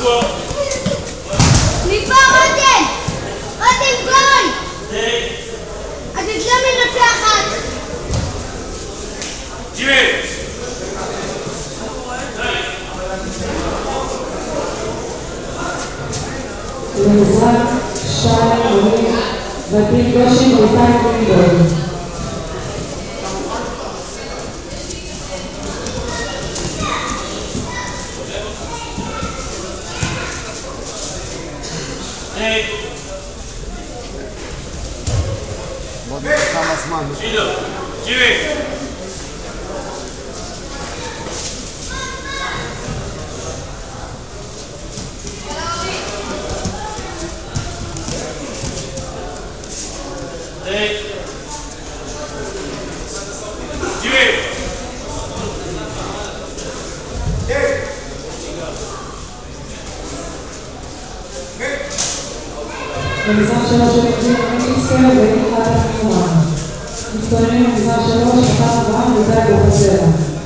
מפה רותם! רותם גול! אז אצלם מנצחת! ג'ימי! למזרח, שתיים, עולים, בתים גושי ואיתי גולדון. עוד כמה זמן. שידו, ג'ימי! במזרח שלוש עובדים מיסקר ואיתי חד מתכוננים במזרח שלוש, אחת אברהם ואיתי בוחסרה.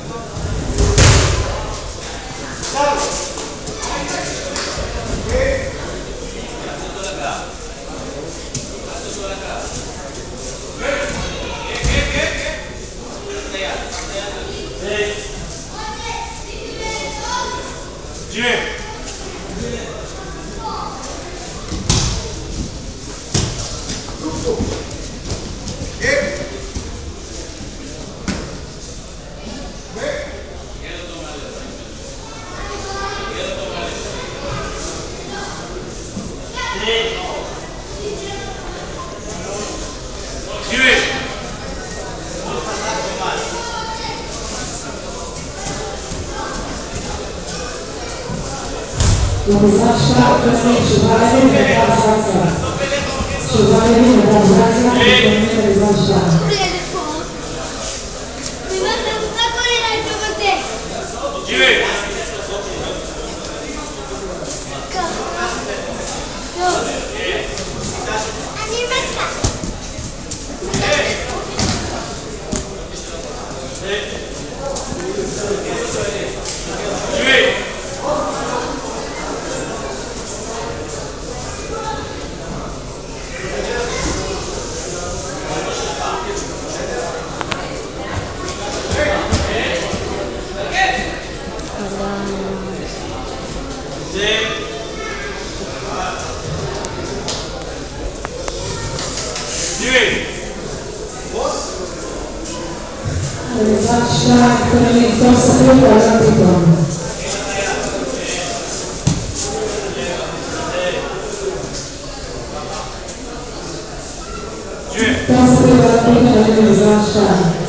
במזרח שתיים פרסים, שובה לוי ודב זצה. שובה לוי ודב זצה, מתכוננים במזרח שתיים. במזרח שתיים מתכוננים תום ספיר ועולם פתאום. תום ספיר ועולם פתאום במזרח שתיים.